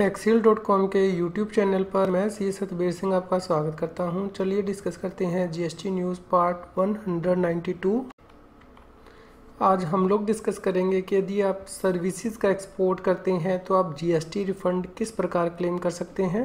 टैक्सील.com के YouTube channel पर मैं सतबीर सिंह आपका स्वागत करता हूं। चलिए डिस्कस करते हैं जीएसटी न्यूज़ पार्ट 192। आज हम लोग डिस्कस करेंगे कि यदि आप सर्विसेज का एक्सपोर्ट करते हैं तो आप जीएसटी रिफंड किस प्रकार क्लेम कर सकते हैं।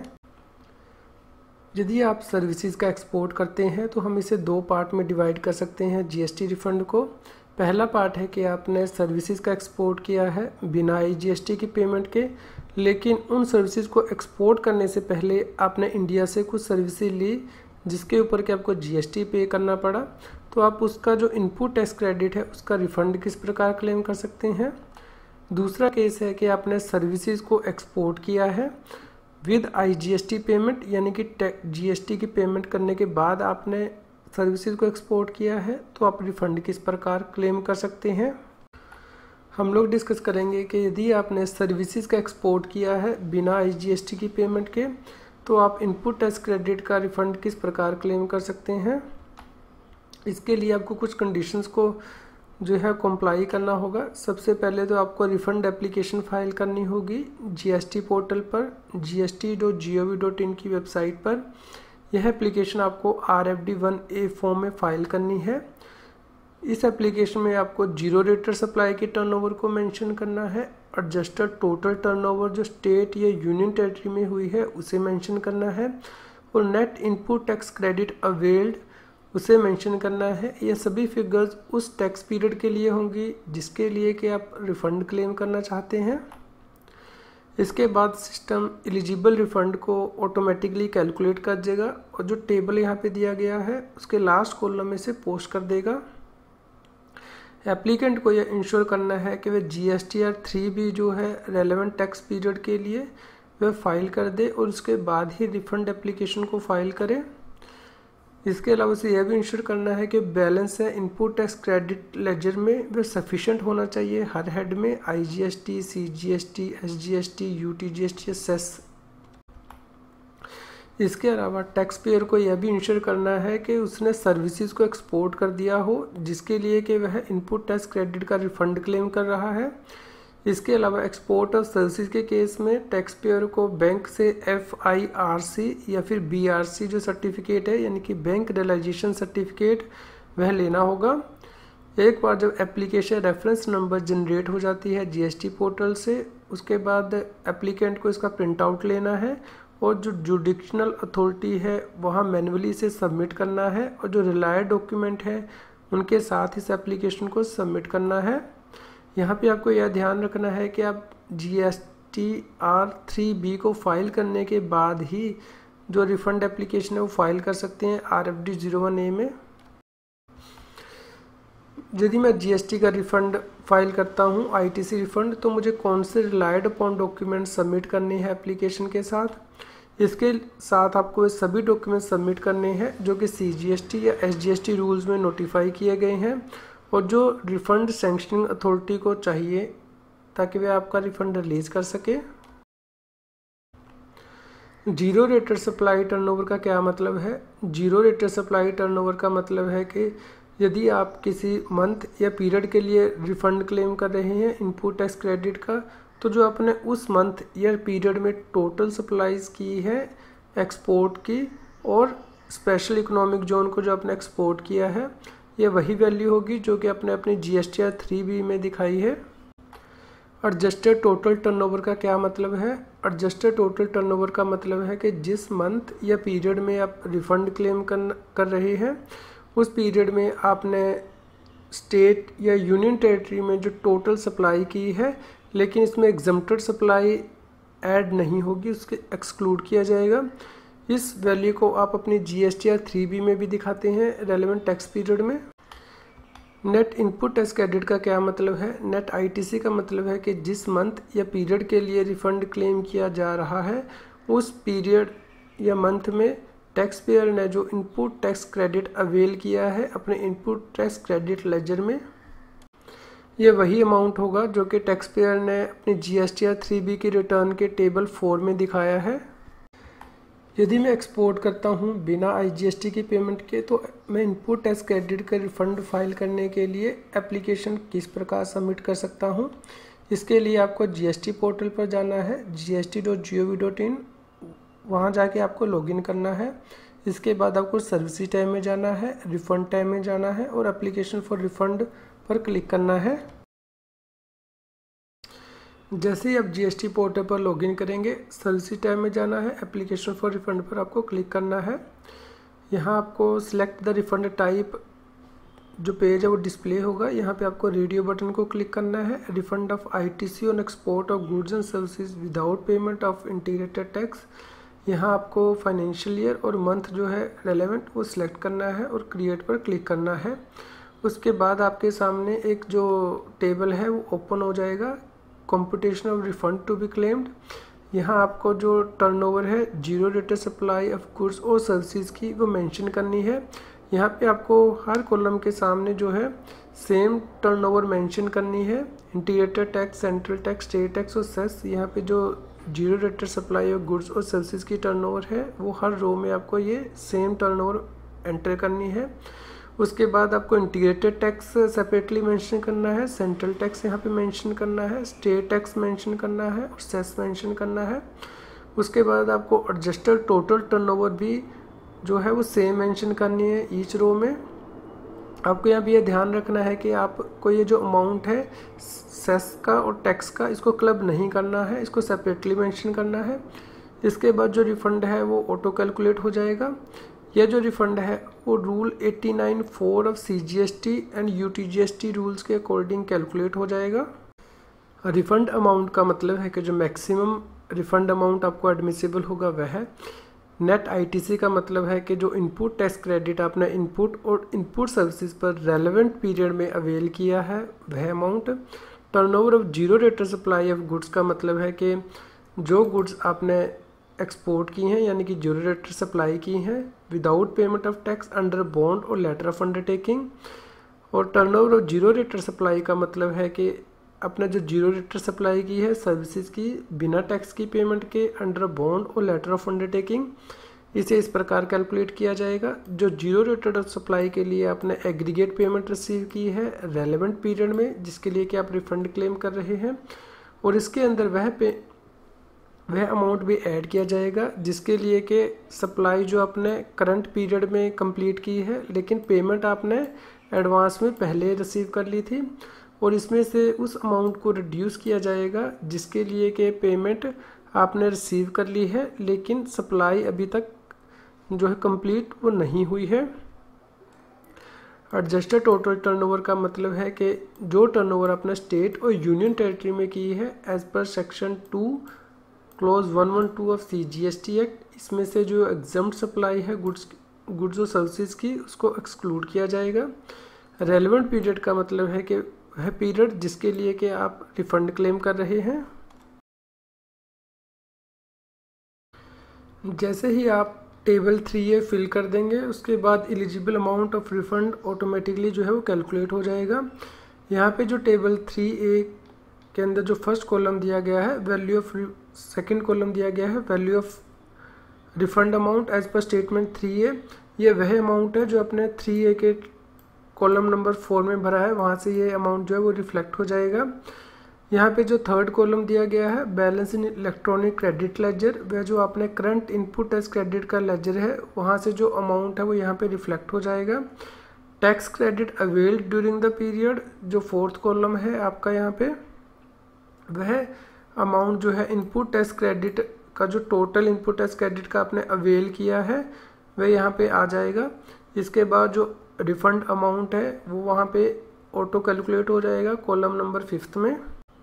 यदि आप सर्विसेज का एक्सपोर्ट करते हैं तो हम इसे दो पार्ट में डिवाइड कर सकते हैं जीएसटी रिफंड को। पहला पार्ट है कि आपने सर्विसेज का एक्सपोर्ट किया है बिना जीएसटी की पेमेंट के, लेकिन उन सर्विसेज को एक्सपोर्ट करने से पहले आपने इंडिया से कुछ सर्विसेज ली जिसके ऊपर कि आपको जीएसटी पे करना पड़ा, तो आप उसका जो इनपुट टैक्स क्रेडिट है उसका रिफंड किस प्रकार क्लेम कर सकते हैं। दूसरा केस है कि आपने सर्विसेज को एक्सपोर्ट किया है विद जीएसटी पेमेंट, यानी कि जीएसटी की पेमेंट करने के बाद आपने सर्विसेज को एक्सपोर्ट किया है, तो आप रिफंड किस प्रकार क्लेम कर सकते हैं। हम लोग डिस्कस करेंगे कि यदि आपने सर्विसेज का एक्सपोर्ट किया है बिना जीएसटी की पेमेंट के, तो आप इनपुट टैक्स क्रेडिट का रिफंड किस प्रकार क्लेम कर सकते हैं। इसके लिए आपको कुछ कंडीशंस को जो है कंप्लाई करना होगा। सबसे पहले तो आपको रिफंड एप्लीकेशन फाइल करनी होगी जीएसटी पोर्टल पर, gst.gov.in की वेबसाइट पर। यह एप्लीकेशन आपको RFD-1A फॉर्म में फाइल करनी है। इस एप्लीकेशन में आपको जीरो रेटर सप्लाई के टर्नओवर को मेंशन करना है, एडजस्टेड टोटल टर्नओवर जो स्टेट या यूनियन टेरिटरी में हुई है उसे मेंशन करना है, और net input tax credit availed उसे मेंशन करना है। ये सभी फिगर्स उस टैक्स पीरियड के लिए होंगी जिसके लिए कि आप रिफंड क्लेम करना चाहते हैं। इसके बाद सिस्टम एलिजिबल रिफंड को ऑटोमेटिकली कैलकुलेट कर देगा और जो टेबल यहाँ पे दिया गया है उसके लास्ट कॉलम में से पोस्ट कर देगा। एप्लीकेंट को यह इंश्योर करना है कि वह GSTR 3B जो है रेलेवेंट टैक्स पीरियड के लिए वह फाइल कर दे और उसके बाद ही रिफंड एप्लीकेशन को फाइल करे। इसके अलावा उसे यह भी इंश्योर करना है कि बैलेंस है इनपुट टैक्स क्रेडिट लेजर में वह सफिशिएंट होना चाहिए हर हेड में, IGST, CGST, SGST, UTGST, cess. इसके अलावा टैक्स पेयर को यह भी इंश्योर करना है कि उसने सर्विसेज को एक्सपोर्ट कर दिया हो जिसके लिए कि वह इनपुट टैक्स क्रेडिट का रिफंड क्लेम कर रहा है। इसके अलावा एक्सपोर्ट ऑफ सर्विसेज के केस में टैक्स पेयर को बैंक से FIRC या फिर BRC जो सर्टिफिकेट है, यानी कि बैंक रियलाइजेशन सर्टिफिकेट, वह लेना होगा। एक बार जब एप्लीकेशन रेफरेंस नंबर जनरेट हो जाती है जीएसटी पोर्टल से, उसके बाद एप्लीकेंट को इसका प्रिंट आउट लेना है और जो जुडिक्शनल अथॉरिटी है वहाँ मैन्युअली इसे सबमिट करना है, और जो रिलायड डॉक्यूमेंट है उनके साथ इस एप्लीकेशन को सबमिट करना है। यहाँ पे आपको यह ध्यान रखना है कि आप GSTR 3B को फाइल करने के बाद ही जो रिफंड एप्लीकेशन है वो फाइल कर सकते हैं RFD-01A में। यदि मैं GST का रिफंड फाइल करता हूँ ITC रिफंड, तो मुझे कौन से रिलायड अपॉन डॉक्यूमेंट सबमिट करने हैं एप्लीकेशन के साथ। इसके साथ आपको ये सभी डॉक्यूमेंट सबमिट करने हैं जो कि CGST या SGST रूल्स में नोटिफाई किए गए हैं और जो रिफंड सैंक्शनिंग अथॉरिटी को चाहिए ताकि वे आपका रिफंड रिलीज कर सके। जीरो रेटर सप्लाई टर्नओवर का क्या मतलब है। जीरो रेटर सप्लाई टर्नओवर का मतलब है कि यदि आप किसी मंथ या पीरियड के लिए रिफंड क्लेम कर रहे हैं इनपुट टैक्स क्रेडिट का, तो जो आपने उस मंथ या पीरियड में टोटल सप्लाईज की है एक्सपोर्ट की और स्पेशल इकोनॉमिक जोन को जो आपने एक्सपोर्ट किया है, ये वही वैल्यू होगी जो कि आपने अपनी GSTR 3B में दिखाई है। एडजस्टेड टोटल टर्नओवर का क्या मतलब है। एडजस्टेड टोटल टर्नओवर का मतलब है कि जिस मंथ या पीरियड में आप रिफंड क्लेम कर रहे हैं उस पीरियड में आपने स्टेट या यूनियन टेरिटरी में जो टोटल सप्लाई की है, लेकिन इसमें एग्जम्प्टेड सप्लाई ऐड नहीं होगी, उसके एक्सक्लूड किया जाएगा। इस वैल्यू को आप अपनी GSTR 3B में भी दिखाते हैं रेलेवेंट टैक्स पीरियड में। नेट इनपुट टैक्स क्रेडिट का क्या मतलब है। नेट ITC का मतलब है कि जिस मंथ या पीरियड के लिए रिफंड क्लेम किया जा रहा है उस पीरियड या मंथ में टैक्स पेयर ने जो इनपुट टैक्स क्रेडिट अवेल किया है अपने इनपुट टैक्स क्रेडिट लेजर में, यह वही अमाउंट होगा जो कि टैक्स पेयर ने अपनी GSTR 3B की रिटर्न के टेबल 4 में दिखाया है। यदि मैं एक्सपोर्ट करता हूं बिना GST की पेमेंट के, तो मैं इनपुट टैक्स क्रेडिट का रिफंड फाइल करने के लिए एप्लीकेशन किस प्रकार सबमिट कर सकता हूं। इसके लिए आपको जीएसटी पोर्टल पर जाना है, gst.gov.in, वहाँ जाके आपको लॉगिन करना है। इसके बाद आपको सर्विस टैब में जाना है, रिफंड टैब में जाना है और एप्लीकेशन फॉर रिफंड पर क्लिक करना है। जैसे ही आप जीएसटी पोर्टल पर लॉगिन करेंगे, सर्विस टैब में जाना है, एप्लीकेशन फॉर रिफंड पर आपको क्लिक करना है। यहाँ आपको सिलेक्ट द रिफंड टाइप जो पेज है वो डिस्प्ले होगा। यहाँ पे आपको रेडियो बटन को क्लिक करना है। Refund of ITC on export of goods and services without payment of integrated tax. यहाँ आपको फाइनेंशियल ईयर और मंथ जो है रेलेवेंट वो सिलेक्ट करना है और क्रिएट पर क्लिक करना है। उसके बाद आपके सामने एक जो टेबल है वो ओपन हो जाएगा, computation of refund to be claimed. यहाँ आपको जो टर्नओवर है zero rated supply of goods और सर्विसेज की वो मेंशन करनी है। यहाँ पे आपको हर कॉलम के सामने जो है सेम टर्नओवर मेंशन करनी है। Integrated tax, central tax, state tax और सेस। यहाँ पे जो zero rated supply of goods और सर्विसेज की टर्नओवर है वो हर रो में आपको ये सेम टर्नओवर एंटर करनी है। उसके बाद आपको इंटीग्रेटेड टैक्स सेपरेटली मेंशन करना है, सेंट्रल टैक्स यहाँ पे मेंशन करना है, स्टेट टैक्स मेंशन करना है और सेस मेंशन करना है। उसके बाद आपको एडजस्टेड टोटल टर्नओवर भी जो है वो सेम मेंशन करनी है ईच रो में। आपको यहाँ पे ये ध्यान रखना है कि आपको ये जो अमाउंट है सेस का और टैक्स का, इसको क्लब नहीं करना है, इसको सेपरेटली मेंशन करना है। इसके बाद जो रिफंड है वो ऑटो कैलकुलेट हो जाएगा। यह जो रिफंड है वो rule 89(4) of CGST and UTGST rules के अकॉर्डिंग कैलकुलेट हो जाएगा। रिफंड अमाउंट का मतलब है कि जो मैक्सिमम रिफंड अमाउंट आपको एडमिसिबल होगा वह है। नेट आईटीसी का मतलब है कि जो इनपुट टैक्स क्रेडिट आपने इनपुट और इनपुट सर्विसेज पर रेलेवेंट पीरियड में अवेल किया है वह amount. Turnover of zero rated supply of goods का मतलब है कि जो गुड्स आपने एक्सपोर्ट की हैं यानी कि जीरो रेटेड सप्लाई की हैं without payment of tax under bond और लेटर ऑफ अंडरटेकिंग। और turnover of zero rated supply का मतलब है कि आपने जो जीरो रेटेड सप्लाई की है सर्विसेज की बिना टैक्स की पेमेंट के अंडर बॉन्ड और लेटर ऑफ अंडरटेकिंग, इसे इस प्रकार कैलकुलेट किया जाएगा। जो जीरो रेटेड सप्लाई के लिए आपने एग्रीगेट पेमेंट रिसीव की है रेलेवेंट पीरियड में जिसके लिए कि आप रिफंड क्लेम कर रहे हैं, और इसके अंदर वह अमाउंट भी ऐड किया जाएगा जिसके लिए कि सप्लाई जो आपने करंट पीरियड में कंप्लीट की है लेकिन पेमेंट आपने एडवांस में पहले रिसीव कर ली थी, और इसमें से उस अमाउंट को रिड्यूस किया जाएगा जिसके लिए कि पेमेंट आपने रिसीव कर ली है लेकिन सप्लाई अभी तक जो है कंप्लीट वो नहीं हुई है। एडजस्टेड टोटल टर्नओवर का मतलब है कि जो टर्नओवर आपने स्टेट और यूनियन टेरिटरी में की है as per section 2 clause 112 of CGST act, इसमें से जो एग्जम्प्ट सप्लाई है गुड्स और सर्विसेज की उसको एक्सक्लूड किया जाएगा। रेलेवेंट पीरियड का मतलब है कि वह पीरियड जिसके लिए कि आप रिफंड क्लेम कर रहे हैं। जैसे ही आप टेबल 3A फिल कर देंगे उसके बाद eligible amount of refund automatically जो है वो कैलकुलेट हो जाएगा। यहाँ पे जो टेबल 3A के अंदर जो फर्स्ट कॉलम दिया गया है वैल्यू ऑफ, सेकंड कॉलम दिया गया है value of refund amount as per statement 3A, ये वह अमाउंट है जो अपने 3A के कॉलम नंबर 4 में भरा है, वहाँ से ये अमाउंट जो है वो रिफ्लेक्ट हो जाएगा। यहाँ पे जो थर्ड कॉलम दिया गया है balance in electronic credit ledger, वह जो आपने करंट इनपुट टैक्स क्रेडिट का लेजर है वहाँ से जो अमाउंट है वो यहाँ पे रिफ्लेक्ट हो जाएगा। Tax credit availed during the period, जो फोर्थ कॉलम है आपका यहाँ पे, वह अमाउंट जो है इनपुट टैक्स क्रेडिट का जो टोटल इनपुट टैक्स क्रेडिट का आपने अवेल किया है वह यहाँ पे आ जाएगा। इसके बाद जो रिफंड अमाउंट है वो वहाँ पे ऑटो कैलकुलेट हो जाएगा कॉलम नंबर 5 में।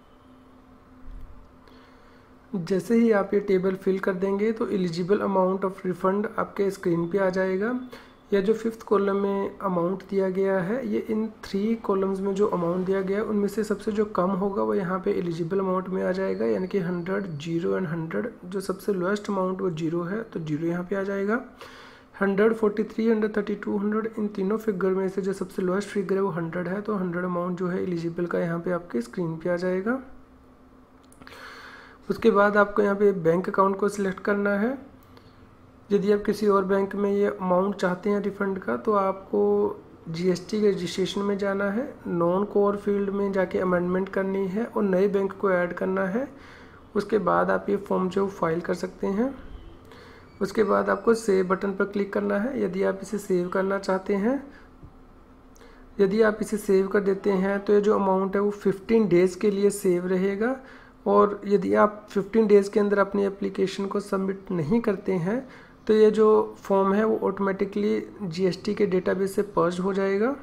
जैसे ही आप ये टेबल फिल कर देंगे तो एलिजिबल अमाउंट ऑफ रिफंड आपके स्क्रीन पे आ जाएगा। यह जो 5th कॉलम में अमाउंट दिया गया है ये इन 3 कॉलम्स में जो अमाउंट दिया गया है उनमें से सबसे जो कम होगा वो यहाँ पे एलिजिबल अमाउंट में आ जाएगा, यानी कि 100, 0 एंड 100। जो सबसे लोएस्ट अमाउंट वो 0 है तो 0 यहाँ पे आ जाएगा। 100, 43, 132, 100, इन तीनों फिगर में से जो सबसे लोएस्ट फिगर है वो 100 है तो 100 अमाउंट जो है एलिजिबल का यहाँ पे आपके स्क्रीन पे आ जाएगा। उसके बाद आपको यहाँ पे बैंक अकाउंट को सिलेक्ट करना है। यदि आप किसी और बैंक में ये अमाउंट चाहते हैं रिफ़ंड का तो आपको जीएसटी के रजिस्ट्रेशन में जाना है, नॉन कोर फील्ड में जाके अमेंडमेंट करनी है और नए बैंक को ऐड करना है। उसके बाद आप ये फॉर्म जो फाइल कर सकते हैं। उसके बाद आपको सेव बटन पर क्लिक करना है यदि आप इसे सेव करना चाहते हैं। यदि आप इसे सेव कर देते हैं तो ये जो अमाउंट है वो 15 डेज़ के लिए सेव रहेगा, और यदि आप 15 डेज़ के अंदर अपनी एप्लीकेशन को सबमिट नहीं करते हैं तो ये जो फॉर्म है वो ऑटोमेटिकली जीएसटी के डेटाबेस से पर्ज हो जाएगा।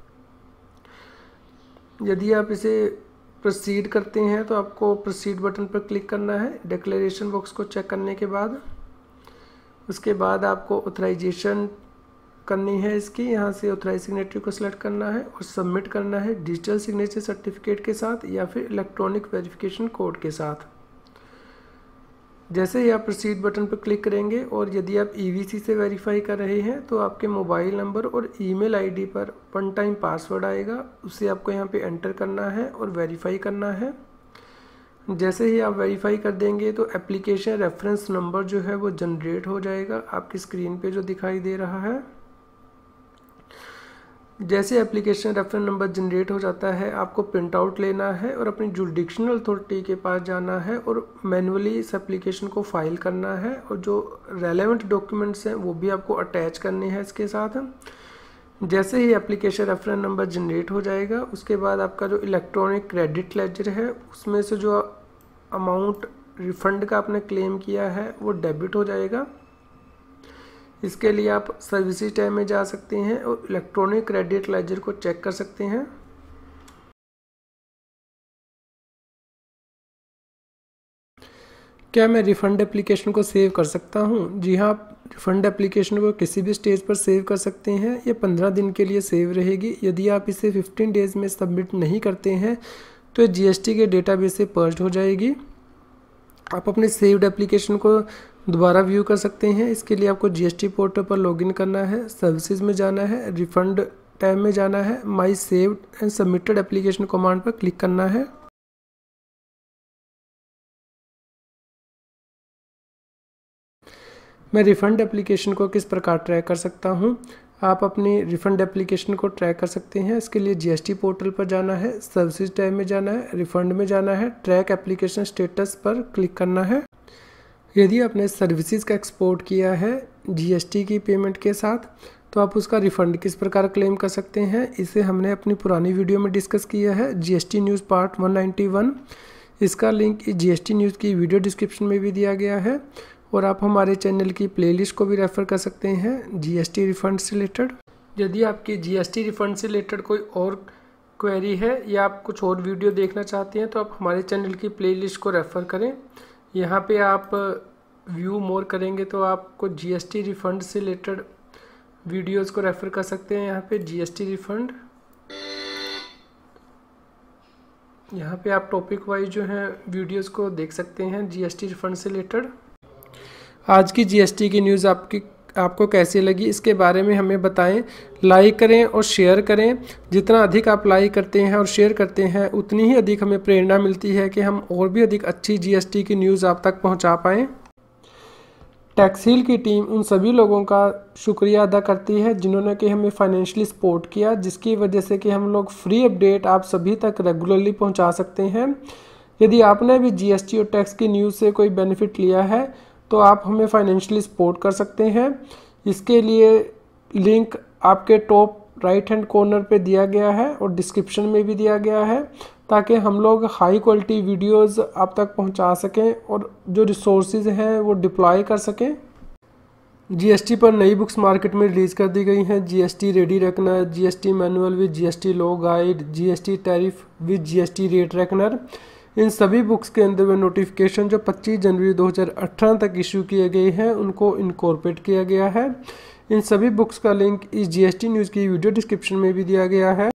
यदि आप इसे प्रोसीड करते हैं तो आपको प्रोसीड बटन पर क्लिक करना है डिक्लेरेशन बॉक्स को चेक करने के बाद। उसके बाद आपको ऑथराइजेशन करनी है इसकी, यहाँ से ऑथराइज सिग्नेटरी को सिलेक्ट करना है और सबमिट करना है डिजिटल सिग्नेचर सर्टिफिकेट के साथ या फिर इलेक्ट्रॉनिक वेरिफिकेशन कोड के साथ। जैसे ही आप प्रोसीड बटन पर क्लिक करेंगे और यदि आप ईवीसी से वेरीफाई कर रहे हैं तो आपके मोबाइल नंबर और ईमेल आईडी पर वन टाइम पासवर्ड आएगा, उसे आपको यहाँ पे एंटर करना है और वेरीफाई करना है। जैसे ही आप वेरीफाई कर देंगे तो एप्लीकेशन रेफरेंस नंबर जो है वो जनरेट हो जाएगा आपकी स्क्रीन पे जो दिखाई दे रहा है। जैसे एप्लीकेशन रेफरेंस नंबर जनरेट हो जाता है आपको प्रिंट आउट लेना है और अपनी जुडिक्शनल अथॉरिटी के पास जाना है और मैनुअली इस एप्लीकेशन को फाइल करना है, और जो रेलेवेंट डॉक्यूमेंट्स हैं वो भी आपको अटैच करने हैं इसके साथ। जैसे ही एप्लीकेशन रेफरेंस नंबर जनरेट हो जाएगा उसके बाद आपका जो इलेक्ट्रॉनिक क्रेडिट लेजर है उसमें से जो अमाउंट रिफंड का आपने क्लेम किया है वो डेबिट हो जाएगा। इसके लिए आप सर्विसेज टैब में जा सकते हैं और इलेक्ट्रॉनिक क्रेडिट लेजर को चेक कर सकते हैं। क्या मैं रिफ़ंड एप्लीकेशन को सेव कर सकता हूं? जी हाँ, आप रिफ़ंड एप्लीकेशन को किसी भी स्टेज पर सेव कर सकते हैं। ये 15 दिन के लिए सेव रहेगी। यदि आप इसे 15 डेज़ में सबमिट नहीं करते हैं तो जीएसटी के डेटाबेस से पर्ज हो जाएगी। आप अपने सेव्ड एप्लीकेशन को दोबारा व्यू कर सकते हैं। इसके लिए आपको जीएसटी पोर्टल पर लॉगिन करना है, सर्विसेज में जाना है, रिफंड टैब में जाना है, my saved and submitted application command पर क्लिक करना है। मैं रिफ़ंड एप्लीकेशन को किस प्रकार ट्रैक कर सकता हूं? आप अपनी रिफ़ंड एप्लीकेशन को ट्रैक कर सकते हैं। इसके लिए जीएसटी पोर्टल पर जाना है, सर्विसेज टैब में जाना है, रिफ़ंड में जाना है, ट्रैक एप्लीकेशन स्टेटस पर क्लिक करना है। यदि आपने सर्विसेज का एक्सपोर्ट किया है जीएसटी की पेमेंट के साथ तो आप उसका रिफ़ंड किस प्रकार क्लेम कर सकते हैं, इसे हमने अपनी पुरानी वीडियो में डिस्कस किया है, जीएसटी न्यूज़ पार्ट 191। इसका लिंक जीएसटी न्यूज़ की वीडियो डिस्क्रिप्शन में भी दिया गया है, और आप हमारे चैनल की प्लेलिस्ट को भी रेफ़र कर सकते हैं जीएसटी रिफ़ंड से रिलेटेड। यदि आपकी जीएसटी रिफ़ंड से रिलेटेड कोई और क्वेरी है या आप कुछ और वीडियो देखना चाहते हैं तो आप हमारे चैनल की प्लेलिस्ट को रेफ़र करें। यहाँ पे आप व्यू मोर करेंगे तो आपको जीएसटी रिफ़ंड से रिलेटेड वीडियोस को रेफ़र कर सकते हैं। यहाँ पे जीएसटी रिफ़ंड, यहाँ पे आप टॉपिक वाइज जो है वीडियोस को देख सकते हैं जीएसटी रिफ़ंड से रिलेटेड। आज की जीएसटी की न्यूज़ आपको कैसी लगी इसके बारे में हमें बताएं। लाइक करें और शेयर करें। जितना अधिक आप लाइक करते हैं और शेयर करते हैं उतनी ही अधिक हमें प्रेरणा मिलती है कि हम और भी अधिक अच्छी जीएसटी की न्यूज़ आप तक पहुंचा पाएं। टैक्सील की टीम उन सभी लोगों का शुक्रिया अदा करती है जिन्होंने कि हमें फाइनेंशियली सपोर्ट किया, जिसकी वजह से कि हम लोग फ्री अपडेट आप सभी तक रेगुलरली पहुँचा सकते हैं। यदि आपने भी जीएसटी और टैक्स की न्यूज़ से कोई बेनिफिट लिया है तो आप हमें फाइनेंशियली सपोर्ट कर सकते हैं। इसके लिए लिंक आपके टॉप राइट हैंड कॉर्नर पे दिया गया है और डिस्क्रिप्शन में भी दिया गया है, ताकि हम लोग हाई क्वालिटी वीडियोस आप तक पहुंचा सकें और जो रिसोर्सेज हैं वो डिप्लॉय कर सकें। जीएसटी पर नई बुक्स मार्केट में रिलीज़ कर दी गई हैं। GST ready reckoner, GST manual with GST law guide, GST tariff with GST rate reckoner. इन सभी बुक्स के अंदर वे नोटिफिकेशन जो 25 जनवरी 2018 तक इशू किए गए हैं उनको इनकॉर्पोरेट किया गया है। इन सभी बुक्स का लिंक इस जीएसटी न्यूज़ की वीडियो डिस्क्रिप्शन में भी दिया गया है।